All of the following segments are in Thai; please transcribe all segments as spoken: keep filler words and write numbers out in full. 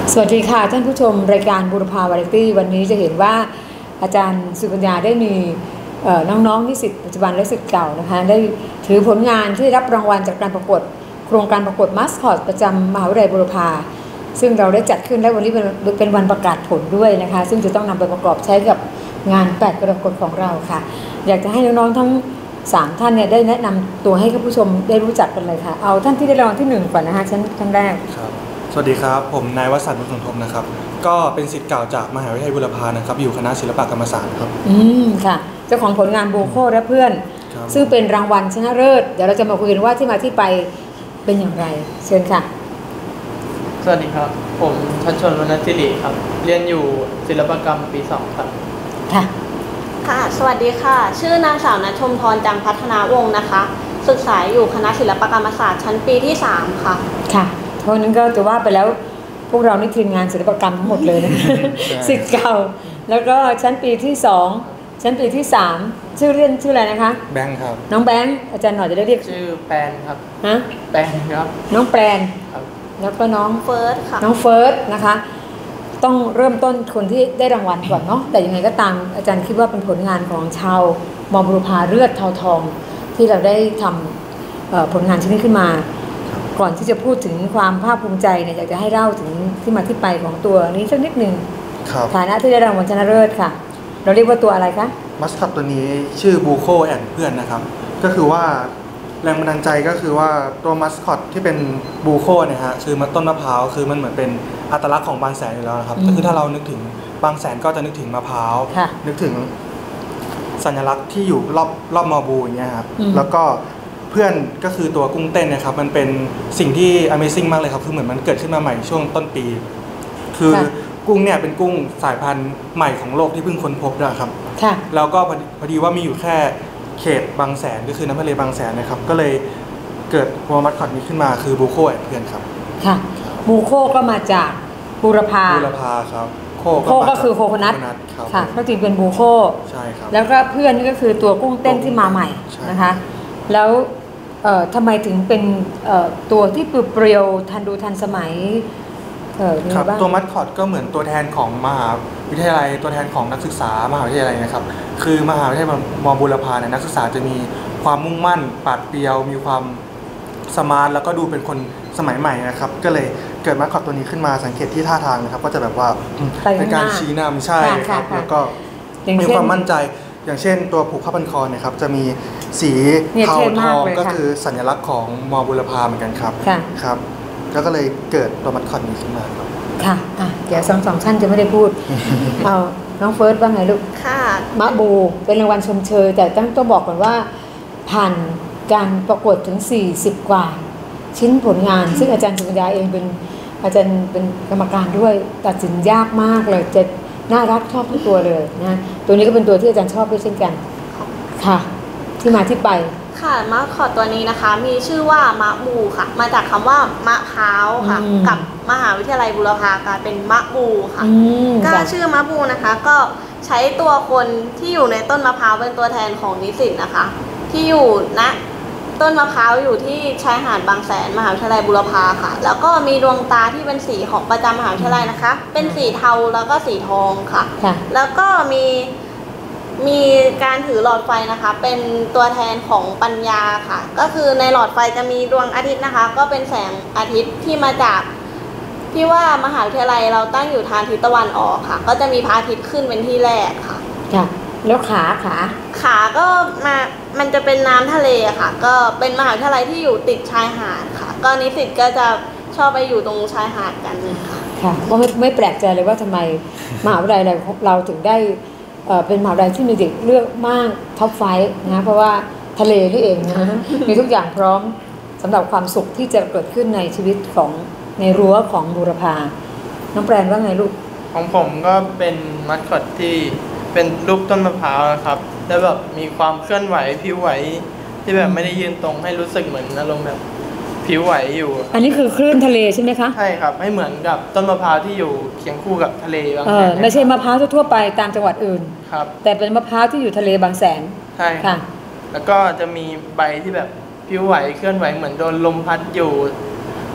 สวัสดีค่ะท่านผู้ชมรายการบุรพาวาไรตี้วันนี้จะเห็นว่าอาจารย์สุกัญญาได้มีน้องๆนิสิตปัจจุบันและศิษย์เก่านะคะได้ถือผลงานที่รับรางวัลจากการประกวดโครงการประกวดมัสคอตประจำมหาวิทยาลัยบุรพาซึ่งเราได้จัดขึ้นและวันนี้เป็นเป็นวันประกาศผลด้วยนะคะซึ่งจะต้องนำไปประกอบใช้กับงานแปดกรกฎของเราค่ะอยากจะให้น้องๆทั้งสามท่านเนี่ยได้แนะนำตัวให้ท่านผู้ชมได้รู้จักกันเลยค่ะเอาท่านที่ได้รางวัลที่หนึ่งก่อนนะคะชั้นชั้นแรกสวัสดีครับผมนายวสันต์ บุญสมทบนะครับก็เป็นศิษย์เก่าจากมหาวิทยาลัยบุรพานะครับอยู่คณะศิลปกรรมศาสตร์ครับอืมค่ะเจ้าของผลงานโบโคและเพื่อนซึ่งเป็นรางวัลชนะเลิศเดี๋ยวเราจะมาคุยกันว่าที่มาที่ไปเป็นอย่างไรเชิญค่ะสวัสดีครับผมชัชชน วรรณศิริครับเรียนอยู่ศิลปกรรมปีสองครับค่ะค่ะสวัสดีค่ะชื่อนางสาวณชมพรจังพัฒนาวงศ์นะคะศึกษาอยู่คณะศิลปกรรมศาสตร์ชั้นปีที่สามค่ะค่ะเพราะนั้นก็จะว่าไปแล้วพวกเรานี่ทีมงานศิลปกรรมทั้งหมดเลยนะศิษย์เก่าแล้วก็ชั้นปีที่สองชั้นปีที่สามชื่อเรียนชื่ออะไรนะคะแบงค์ครับน้องแบงค์อาจารย์หน่อยจะได้เรียกชื่อแปนครับฮะแปนครับน้องแปนครับแล้วก็น้องเฟิร์สค่ะน้องเฟิร์สนะคะต้องเริ่มต้นคนที่ได้รางวัลก่อนเนาะแต่ยังไงก็ตามอาจารย์คิดว่าเป็นผลงานของชาวมอบุรพาเลือดเทาทองที่เราได้ทำผลงานชิ้นนี้ขึ้นมาก่อนที่จะพูดถึงความภาคภูมิใจเนี่ยอยากจะให้เล่าถึงที่มาที่ไปของตัวนี้สักนิดหนึ่งฐานะที่ได้รางวัลชนะเลิศค่ะเราเรียกว่าตัวอะไรคะมัสคอตตัวนี้ชื่อบูโคแอนด์เพื่อนนะครับก็คือว่าแรงบันดาลใจก็คือว่าตัวมัสคอตที่เป็นบูโคเนี่ยฮะคือต้นมะพร้าวคือมันเหมือนเป็นอัตลักษณ์ของบางแสนอยู่แล้วนะครับก็คือถ้าเรานึกถึงบางแสนก็จะนึกถึงมะพร้าวนึกถึงสัญลักษณ์ที่อยู่รอบรอบมอบูอย่างเงี้ยครับแล้วก็เพื่อนก็คือตัวกุ้งเต้นนะครับมันเป็นสิ่งที่ Amazing มากเลยครับคือเหมือนมันเกิดขึ้นมาใหม่ช่วงต้นปีคือกุ้งเนี่ยเป็นกุ้งสายพันธุ์ใหม่ของโลกที่เพิ่งค้นพบนะครับแล้วก็พอดีว่ามีอยู่แค่เขตบางแสนก็คือน้ำทะเลบางแสนนะครับก็เลยเกิดหัวมัสคอตนี้ขึ้นมาคือบูโคแอนด์เพื่อนครับค่ะบูโคก็มาจากบูรพาบูรพาครับโคก็คือโคโคนัทค่ะก็จริงเป็นบูโคใช่ครับแล้วก็เพื่อนนี่ก็คือตัวกุ้งเต้นที่มาใหม่นะคะแล้วทำไมถึงเป็นตัวที่เปรี้ยวทันดูทันสมัยครับตัวมัสคอตก็เหมือนตัวแทนของมหาวิทยาลัยตัวแทนของนักศึกษามหาวิทยาลัยนะครับคือมหาวิทยาลัยมอบุรพาเนี่ยนักศึกษาจะมีความมุ่งมั่นปราดเปรียวมีความสมาร์ทแล้วก็ดูเป็นคนสมัยใหม่นะครับก็เลยเกิดมัสคอตตัวนี้ขึ้นมาสังเกตที่ท่าทางนะครับก็จะแบบว่าเป็นการชี้นำใช่ครับแล้วก็มีความมั่นใจอย่างเช่นตัวผูกผ้าพันคอเนี่ยครับจะมีสีเทาทองก็คือสัญลักษณ์ของมอบุรพาเหมือนกันครับครับก็เลยเกิดตัวมัสคอตนี้ขึ้นมาครับค่ะอ่ะเดี๋ยวสองสองท่านจะไม่ได้พูดเอาน้องเฟิร์สว่าไงลูกค่ะมะบูเป็นรางวัลชมเชยแต่ต้องต้องบอกก่อนว่าผ่านการประกวดถึงสี่สิบกว่าชิ้นผลงานซึ่งอาจารย์สุกัญญาเองเป็นอาจารย์เป็นกรรมการด้วยตัดสินยากมากเลยจะน่ารักชอบทุกตัวเลยนะตัวนี้ก็เป็นตัวที่อาจารย์ชอบด้วยเช่นกันค่ะที่มาที่ไปค่ะมะขอตัวนี้นะคะมีชื่อว่ามะบูค่ะมาจากคำว่ามะพร้าวค่ะกับมหาวิทยาลัยบุรพากลายเป็นมะบูค่ะก็ชื่อมะบูนะคะก็ใช้ตัวคนที่อยู่ในต้นมะพร้าวเป็นตัวแทนของนิสิตนะคะที่อยู่ณต้นมะพร้าวอยู่ที่ชายหาดบางแสนมหาวิทยาลัยบุรพาค่ะแล้วก็มีดวงตาที่เป็นสีของประจำมหาวิทยาลัยนะคะเป็นสีเทาแล้วก็สีทองค่ะแล้วก็มีมีการถือหลอดไฟนะคะเป็นตัวแทนของปัญญาค่ะก็คือในหลอดไฟจะมีดวงอาทิตย์นะคะก็เป็นแสงอาทิตย์ที่มาจากที่ว่ามหาวิทยาลัยเราตั้งอยู่ทางทิศตะวันออกค่ะก็จะมีพระอาทิตย์ขึ้นเป็นที่แรกค่ะค่ะแล้วขาขาขาก็มามันจะเป็นน้ำทะเลค่ะก็เป็นมหาวิทยาลัยที่อยู่ติดชายหาดค่ะก็นิสิตก็จะชอบไปอยู่ตรงชายหาดกันค่ะค่ะก็ไม่ไม่แปลกใจเลยว่าทำไมมหาวิทยาลัยเราถึงได้เป็นมหาวิทยาลัยที่มีเด็กเลือกมากท็อปไฟว์นะเพราะว่าทะเลนี่เองนะมีทุกอย่างพร้อมสำหรับความสุขที่จะเกิดขึ้นในชีวิตของในรั้วของบูรพาน้องแปรนว่าไงลูกของผมก็เป็นมัสคอตที่เป็นรูปต้นมะพร้าวนะครับแล้วแบบมีความเคลื่อนไหวผิวไหวที่แบบไม่ได้ยืนตรงให้รู้สึกเหมือนอารมณ์แบบผิวไหวอยู่อันนี้คือคลื่นทะเลใช่ไหมคะใช่ครับไม่เหมือนกับต้นมะพร้าวที่อยู่เคียงคู่กับทะเลบางแสนไม่ใช่มะพร้าวทั่วไปตามจังหวัดอื่นครับแต่เป็นมะพร้าวที่อยู่ทะเลบางแสนใช่ค่ะแล้วก็จะมีใบที่แบบผิวไหวเคลื่อนไหวเหมือนโดนลมพัดอยู่ท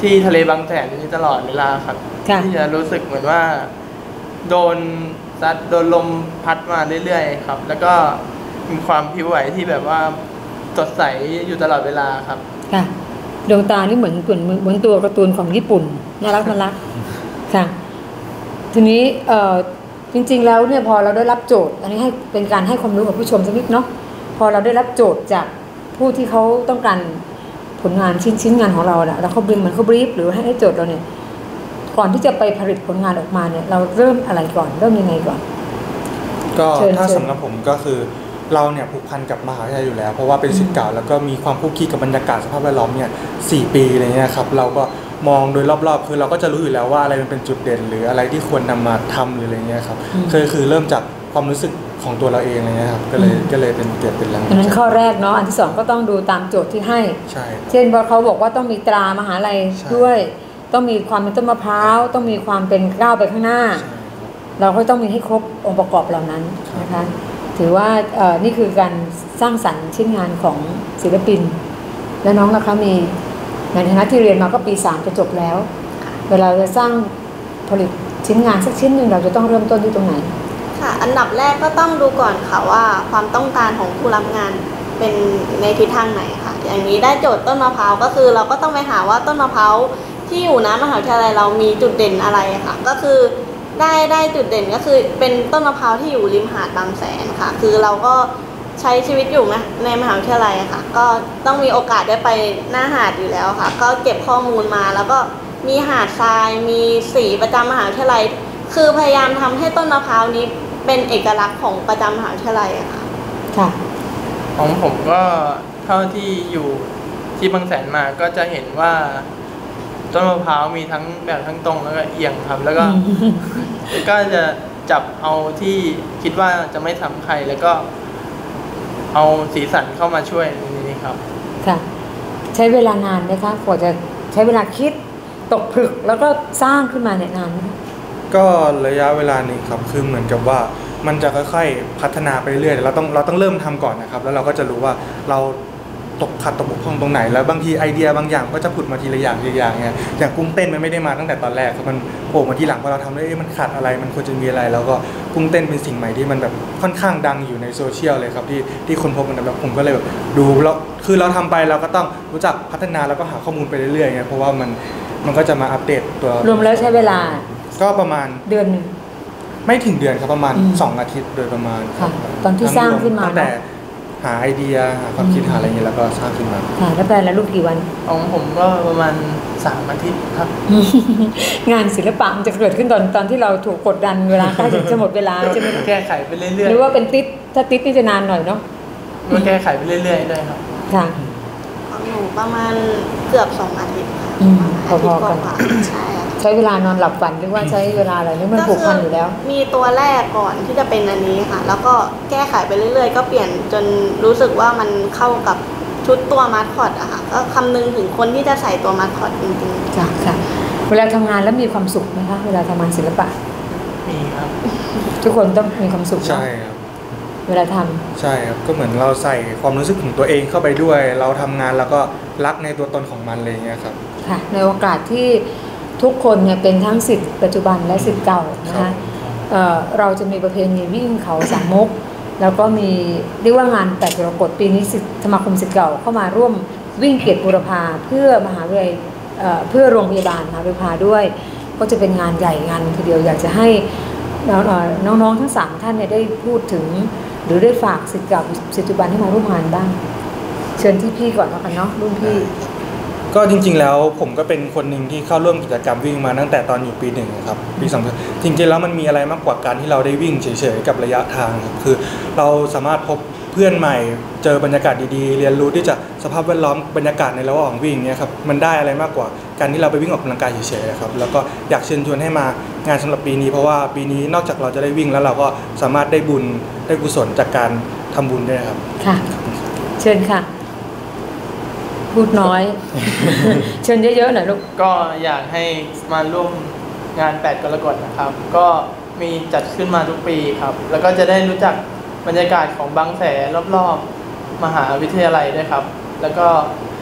ที่ทะเลบางแสนนี้ตลอดเวลาครับที่จะรู้สึกเหมือนว่าโดนซัดโดนลมพัดมาเรื่อยๆครับแล้วก็มีความผิวไหวที่แบบว่าสดใสอยู่ตลอดเวลาครับค่ะดวงตานี่เหมือนเหมือนเหมือนตัวการ์ตูนของญี่ปุ่นน่ารักน่ารักค่ะทีนี้เอ่อจริงๆแล้วเนี่ยพอเราได้รับโจทย์อันนี้ให้เป็นการให้ความรู้กับผู้ชมสักนิดเนาะพอเราได้รับโจทย์จากผู้ที่เขาต้องการผลงานชิ้นชิ้นงานของเราเนี่ยแล้วเขาบรีฟเหมือนเขาบรีฟหรือให้โจทย์เราเนี่ยก่อนที่จะไปผลิตผลงานออกมาเนี่ยเราเริ่มอะไรก่อนเริ่มยังไงก่อนก็ถ้าสำหรับผมก็คือเราเนี่ยผูกพันกับมหาวิทยาลัยอยู่แล้วเพราะว่าเป็นศิษย์เก่าแล้วก็มีความคุกคีกับบรรยากาศสภาพแวดล้อมเนี่ยสี่ปีอะไรเงี้ยครับเราก็มองโดยรอบๆคือเราก็จะรู้อยู่แล้วว่าอะไรมันเป็นจุดเด่นหรืออะไรที่ควรนำมาทำหรืออะไรเงี้ยครับคือคือเริ่มจากความรู้สึกของตัวเราเองอะไรเงี้ยครับก็เลยก็เลยเป็นเกิดเป็นแรงอันนั้นข้อแรกเนาะอันที่สองก็ต้องดูตามโจทย์ที่ให้ใช่เช่นเขาบอกว่าต้องมีตรามหาลัยด้วยต้องมีความเป็นต้นมะพร้าวต้องมีความเป็นก้าวไปข้างหน้าเราก็ต้องมีให้ครบองค์ประกอบเหล่านั้นนะคะถือว่าเอ่อนี่คือการสร้างสรรค์ชิ้นงานของศิลปินและน้องนะคะมีในฐานะที่เรียนมาก็ปีสามจะจบแล้วเวลาจะสร้างผลิตชิ้นงานสักชิ้นหนึ่งเราจะต้องเริ่มต้นที่ตรงไหนค่ะอันดับแรกก็ต้องดูก่อนค่ะว่าความต้องการของผู้รับงานเป็นในทิศทางไหนค่ะอย่างนี้ได้โจทย์ต้นมะพร้าวก็คือเราก็ต้องไปหาว่าต้นมะพร้าวที่อยู่นะมหาวิทยาลัยเรามีจุดเด่นอะไรค่ะก็คือได้ได้จุดเด่นก็คือเป็นต้นมะพร้าวที่อยู่ริมหาดบางแสนค่ะคือเราก็ใช้ชีวิตอยู่ในมหาวิทยาลัยค่ะก็ต้องมีโอกาสได้ไปหน้าหาดอยู่แล้วค่ะก็เก็บข้อมูลมาแล้วก็มีหาดทรายมีสีประจำมหาวิทยาลัยคือพยายามทำให้ต้นมะพร้าวนี้เป็นเอกลักษณ์ของประจำมหาวิทยาลัยอะค่ะค่ะของผมก็เท่าที่อยู่ที่บางแสนมาก็จะเห็นว่าต้นมะพร้าวมีทั้งแบบทั้งตรงแล้วก็เอียงครับแล้วก็ก็จะจับเอาที่คิดว่าจะไม่ทำใครแล้วก็เอาสีสันเข้ามาช่วยนี่ครับค่ะใช้เวลานานไหมคะกว่าจะใช้เวลาคิดตกผลึกแล้วก็สร้างขึ้นมาเนี่ยนานไหมก็ระยะเวลานี้ครับคือเหมือนกับว่ามันจะค่อยๆพัฒนาไปเรื่อยเราต้องเราต้องเริ่มทำก่อนนะครับแล้วเราก็จะรู้ว่าเราตกขัดตกบกพร่องตรงไหนแล้วบางทีไอเดียบางอย่างก็จะผุดมาทีละอย่างทีละอย่างเนี่ยอย่างกุ้งเต้นมันไม่ได้มาตั้งแต่ตอนแรกครับมันโผล่มาทีหลังพอเราทำได้มันขาดอะไรมันควรจะมีอะไรแล้วก็กุ้งเต้นเป็นสิ่งใหม่ที่มันแบบค่อนข้างดังอยู่ในโซเชียลเลยครับที่ที่คนพบกันแบบผมก็เลยแบบดูแล้วคือเราทำไปเราก็ต้องรู้จักพัฒนาแล้วก็หาข้อมูลไปเรื่อยๆไงเพราะว่ามันมันก็จะมาอัปเดตตัวรวมแล้วใช้เวลาก็ประมาณเดือนนึงไม่ถึงเดือนครับประมาณสองอาทิตย์โดยประมาณตอนที่สร้างขึ้นมาตั้งแต่หาไอเดียหาความคิดหาอะไรเงี้ยแล้วก็สร้างขึ้นมาค่ะแล้วแปลแล้วรูปกี่วันของผมก็ประมาณสามอาทิตย์ครับงานศิลปะมันจะเกิดขึ้นตอนตอนที่เราถูกกดดันเวลาใกล้จะหมดเวลาใช่ไหมแก้ไขไปเรื่อยๆหรือว่าเป็นติดถ้าติดนี่จะนานหน่อยเนาะก็แก้ไขไปเรื่อยๆด้วยครับค่ะของหนูประมาณเกือบสองอาทิตย์ค่ะพอๆกันใช่ใช้เวลานอนหลับฝันหรือว่าใช้เวลาอะไรนี่มันผูกพันอยู่แล้วมีตัวแรกก่อนที่จะเป็นอันนี้ค่ะแล้วก็แก้ไขไปเรื่อยๆก็เปลี่ยนจนรู้สึกว่ามันเข้ากับชุดตัวมาสคอตอะค่ะก็คำนึงถึงคนที่จะใส่ตัวมาสคอตจริงๆจ้ะค่ะเวลาทำงานแล้วมีความสุขไหมคะเวลาทำงานศิลปะมีครับทุกคนต้องมีความสุขใช่ครับเวลาทำใช่ครับก็เหมือนเราใส่ความรู้สึกของตัวเองเข้าไปด้วยเราทำงานแล้วก็รักในตัวตนของมันอะไรอย่างเงี้ยครับค่ะในโอกาสที่ทุกคนเนี่ยเป็นทั้งศิษย์ปัจจุบันและศิษย์เก่านะคะ เอ่อ เราจะมีประเพณีวิ่งเขาสามมุกแล้วก็มีเรียกว่างานแปดกรกฎปีนี้สมาคมศิษย์เก่าเข้ามาร่วมวิ่งเกียรติบูรพาเพื่อมหาวิทยาลัยเพื่อโรงพยาบาลมหาวิทยาลัยด้วยก็จะเป็นงานใหญ่งานทีเดียวอยากจะให้น้องๆทั้งสามท่านเนี่ยได้พูดถึงหรือได้ฝากศิษย์เก่าศิษย์ปัจจุบันให้มาร่วมงานบ้างเชิญที่พี่ก่อนแล้วกันเนาะรุ่นพี่ก็จริงๆแล้วผมก็เป็นคนหนึ่งที่เข้าร่วมกิจกรรมวิ่งมาตั้งแต่ตอนอยู่ปีหนึ่งครับปีสองจริงๆแล้วมันมีอะไรมากกว่าการที่เราได้วิ่งเฉยๆกับระยะทางครับคือเราสามารถพบเพื่อนใหม่เจอบรรยากาศดีๆเรียนรู้ที่จะสภาพแวดล้อมบรรยากาศในระหว่างวิ่งเนี่ยครับมันได้อะไรมากกว่าการที่เราไปวิ่งออกกำลังกายเฉยๆครับแล้วก็อยากเชิญชวนให้มางานสำหรับปีนี้เพราะว่าปีนี้นอกจากเราจะได้วิ่งแล้วเราก็สามารถได้บุญได้กุศลจากการทำบุญด้วยครับค่ะเชิญค่ะพูดน้อย เชิญเยอะๆหน่อยลูกก็อยากให้มาร่วมงานแปดกรกฎนะครับก็มีจัดขึ้นมาทุกปีครับแล้วก็จะได้รู้จักบรรยากาศของบางแสนรอบๆมหาวิทยาลัยด้วยครับแล้วก็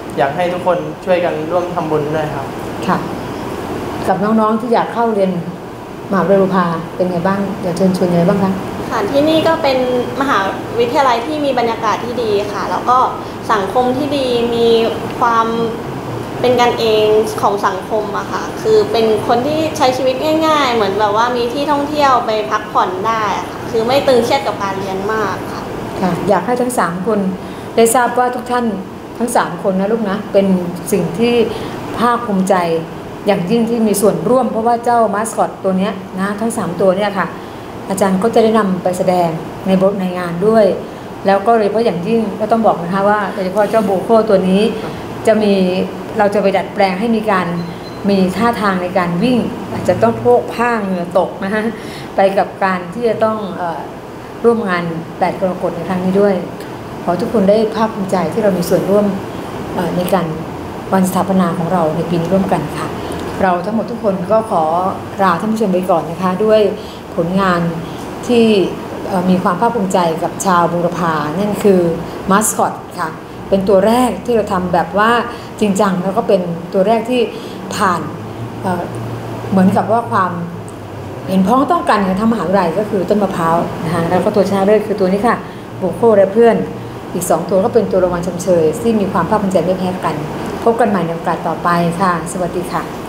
อยากให้ทุกคนช่วยกันร่วมทำบุญด้วยครับค่ะกับน้องๆที่อยากเข้าเรียนมหาวิทยาลัยบุรพาเป็นไงบ้างอยากเชิญชวนยังไงบ้างคะค่ะที่นี่ก็เป็นมหาวิทยาลัยที่มีบรรยากาศที่ดีค่ะแล้วก็สังคมที่ดีมีความเป็นกันเองของสังคมอะค่ะคือเป็นคนที่ใช้ชีวิตง่ายๆเหมือนแบบว่ามีที่ท่องเที่ยวไปพักผ่อนได้ค่ะคือไม่ตึงเครียดกับการเรียนมากค่ะค่ะอยากให้ทั้งสามคนได้ทราบว่าทุกท่านทั้งสามคนนะลูกนะเป็นสิ่งที่ภาคภูมิใจอย่างยิ่งที่มีส่วนร่วมเพราะว่าเจ้ามาสคอตตัวนี้นะทั้งสามตัวเนี่ยค่ะอาจารย์ก็จะได้นำไปแสดงในบทในงานด้วยแล้วก็โดยเฉพาะอย่างยิ่งก็ต้องบอกนะคะว่าโดยเฉพาะเจ้าโบโคตัวนี้จะมีเราจะไปดัดแปลงให้มีการมีท่าทางในการวิ่งอาจจะต้องโพกผ้าเหงื่อตกนะฮะไปกับการที่จะต้องเอ่อร่วมงานแปดกรกฎในครั้งนี้ด้วยขอทุกคนได้ภาคภูมิใจที่เรามีส่วนร่วมในการวันสถาปนาของเราในปีนี้ร่วมกันค่ะเราทั้งหมดทุกคนก็ขอลาท่านผู้ชมไปก่อนนะคะด้วยผลงานที่มีความภาคภูมิใจกับชาวบูรพานั่นคือมาสคอตค่ะเป็นตัวแรกที่เราทำแบบว่าจริงจังแล้วก็เป็นตัวแรกที่ผ่านเอ่อเหมือนกับว่าความเห็นพ้องต้องกันของทางมหาวิทยาลัยก็คือต้นมะพร้าวนะคะแล้วก็ตัวชนะเลิศคือตัวนี้ค่ะโบโคและเพื่อนอีกสองตัวก็เป็นตัวรางวัลชมเชยที่มีความภาคภูมิใจไม่แพ้กันพบกันใหม่ในโอกาสต่อไปค่ะสวัสดีค่ะ